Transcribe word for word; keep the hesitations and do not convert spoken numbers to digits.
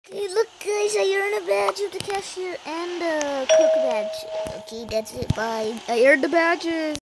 Okay, look guys, I earned a badge of the cashier and a cook badge. Okay, that's it, bye. I earned the badges.